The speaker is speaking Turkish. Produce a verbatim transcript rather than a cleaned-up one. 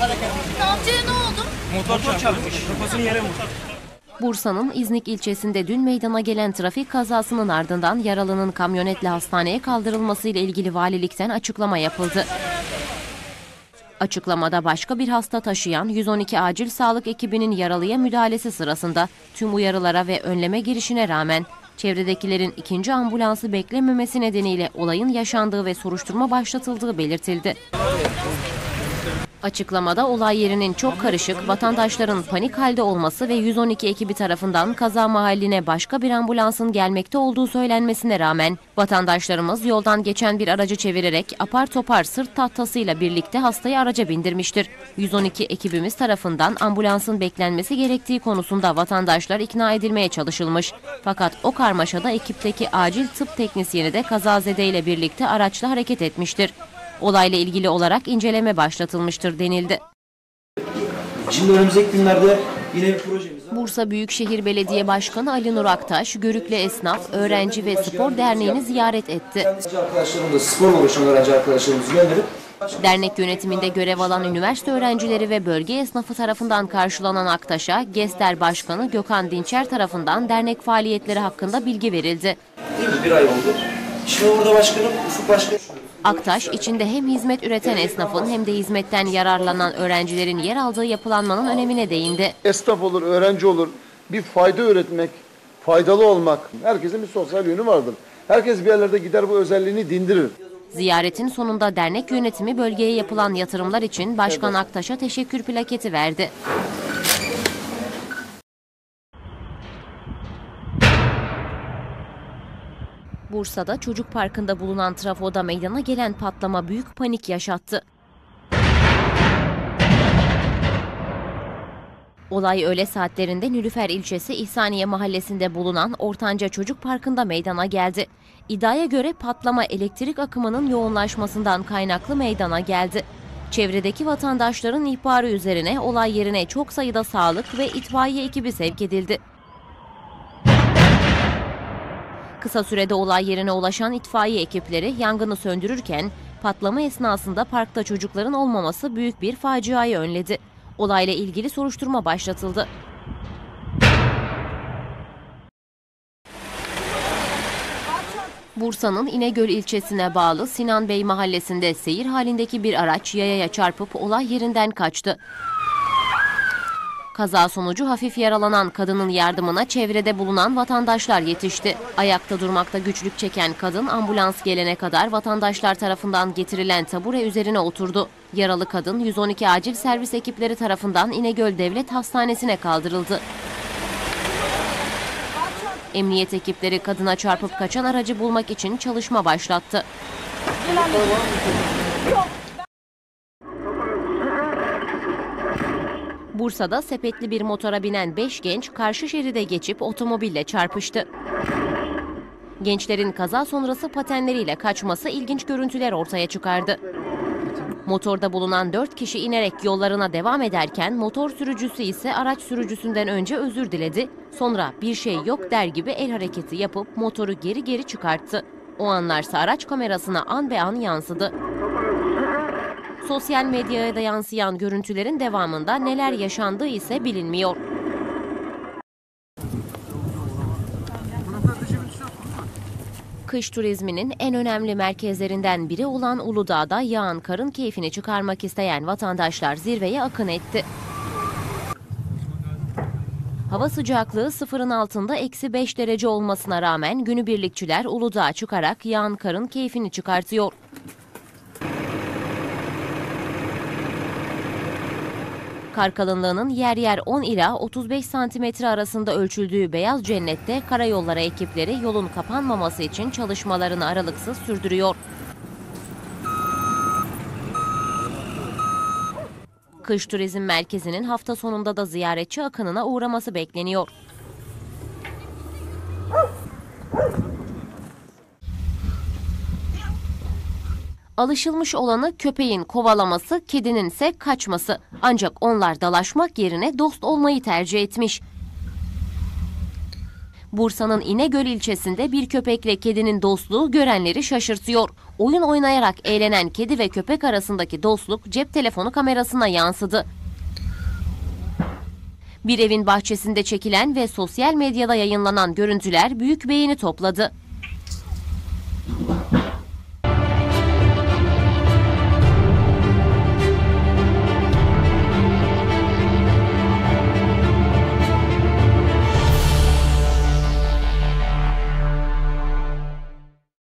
Amcaya ne oldu? Motor çarpmış. Kafasını yere vurdu. Bursa'nın İznik ilçesinde dün meydana gelen trafik kazasının ardından yaralının kamyonetle hastaneye kaldırılmasıyla ilgili valilikten açıklama yapıldı. Açıklamada başka bir hasta taşıyan yüz on iki acil sağlık ekibinin yaralıya müdahalesi sırasında tüm uyarılara ve önleme girişine rağmen çevredekilerin ikinci ambulansı beklememesi nedeniyle olayın yaşandığı ve soruşturma başlatıldığı belirtildi. Açıklamada olay yerinin çok karışık, vatandaşların panik halde olması ve yüz on iki ekibi tarafından kaza mahalline başka bir ambulansın gelmekte olduğu söylenmesine rağmen vatandaşlarımız yoldan geçen bir aracı çevirerek apar topar sırt tahtasıyla birlikte hastayı araca bindirmiştir. yüz on iki ekibimiz tarafından ambulansın beklenmesi gerektiği konusunda vatandaşlar ikna edilmeye çalışılmış. Fakat o karmaşada ekipteki acil tıp teknisyeni de kazazedeyle birlikte araçla hareket etmiştir. Olayla ilgili olarak inceleme başlatılmıştır denildi. Şimdi önümüzdeki günlerde yine bir projemiz var. Bursa Büyükşehir Belediye Başkanı Ali Nur Aktaş, Görükle Esnaf, Öğrenci ve Spor Derneği'ni ziyaret etti. Öğrenci arkadaşlarımız, sporla uğraşan öğrenci arkadaşlarımızı gönderip dernek yönetiminde görev alan üniversite öğrencileri ve bölge esnafı tarafından karşılanan Aktaş'a GESTER Başkanı Gökhan Dinçer tarafından dernek faaliyetleri hakkında bilgi verildi. değil mi? Bir ay oldu. Şimdi burada başkanım, Ufuk Başkanım. Aktaş, içinde hem hizmet üreten esnafın hem de hizmetten yararlanan öğrencilerin yer aldığı yapılanmanın önemine değindi. Esnaf olur, öğrenci olur, bir fayda üretmek, faydalı olmak, herkesin bir sosyal yönü vardır. Herkes bir yerlerde gider bu özelliğini dindirir. Ziyaretin sonunda dernek yönetimi bölgeye yapılan yatırımlar için Başkan Aktaş'a teşekkür plaketi verdi. Bursa'da çocuk parkında bulunan trafoda meydana gelen patlama büyük panik yaşattı. Olay öğle saatlerinde Nilüfer ilçesi İhsaniye mahallesinde bulunan Ortanca Çocuk Parkı'nda meydana geldi. İddiaya göre patlama elektrik akımının yoğunlaşmasından kaynaklı meydana geldi. Çevredeki vatandaşların ihbarı üzerine olay yerine çok sayıda sağlık ve itfaiye ekibi sevk edildi. Kısa sürede olay yerine ulaşan itfaiye ekipleri yangını söndürürken patlama esnasında parkta çocukların olmaması büyük bir faciayı önledi. Olayla ilgili soruşturma başlatıldı. Bursa'nın İnegöl ilçesine bağlı Sinan Bey mahallesinde seyir halindeki bir araç yayaya çarpıp olay yerinden kaçtı. Kaza sonucu hafif yaralanan kadının yardımına çevrede bulunan vatandaşlar yetişti. Ayakta durmakta güçlük çeken kadın ambulans gelene kadar vatandaşlar tarafından getirilen tabure üzerine oturdu. Yaralı kadın yüz on iki acil servis ekipleri tarafından İnegöl Devlet Hastanesi'ne kaldırıldı. Emniyet ekipleri kadına çarpıp kaçan aracı bulmak için çalışma başlattı. Bursa'da sepetli bir motora binen beş genç karşı şeride geçip otomobille çarpıştı. Gençlerin kaza sonrası patenleriyle kaçması ilginç görüntüler ortaya çıkardı. Motorda bulunan dört kişi inerek yollarına devam ederken motor sürücüsü ise araç sürücüsünden önce özür diledi. Sonra bir şey yok der gibi el hareketi yapıp motoru geri geri çıkarttı. O anlarsa araç kamerasına an be an yansıdı. Sosyal medyaya da yansıyan görüntülerin devamında neler yaşandığı ise bilinmiyor. Kış turizminin en önemli merkezlerinden biri olan Uludağ'da yağan karın keyfini çıkarmak isteyen vatandaşlar zirveye akın etti. Hava sıcaklığı sıfırın altında eksi beş derece olmasına rağmen günübirlikçiler Uludağ'a çıkarak yağan karın keyfini çıkartıyor. Kar kalınlığının yer yer on ila otuz beş santimetre arasında ölçüldüğü Beyaz Cennet'te karayolları ekipleri yolun kapanmaması için çalışmalarını aralıksız sürdürüyor. Kış Turizm Merkezi'nin hafta sonunda da ziyaretçi akınına uğraması bekleniyor. Alışılmış olanı köpeğin kovalaması, kedinin ise kaçması. Ancak onlar dalaşmak yerine dost olmayı tercih etmiş. Bursa'nın İnegöl ilçesinde bir köpekle kedinin dostluğu görenleri şaşırtıyor. Oyun oynayarak eğlenen kedi ve köpek arasındaki dostluk cep telefonu kamerasına yansıdı. Bir evin bahçesinde çekilen ve sosyal medyada yayınlanan görüntüler büyük beğeni topladı.